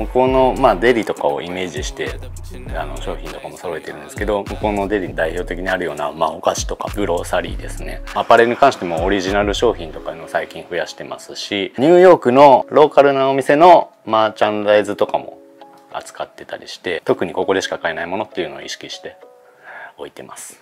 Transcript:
向こうのデリとかをイメージして商品とかも揃えてるんですけど、向こうのデリに代表的にあるようなお菓子とかグローサリーですね。アパレルに関してもオリジナル商品とかいうのを最近増やしてますし、ニューヨークのローカルなお店のマーチャンダイズとかも扱ってたりして、特にここでしか買えないものっていうのを意識して置いてます。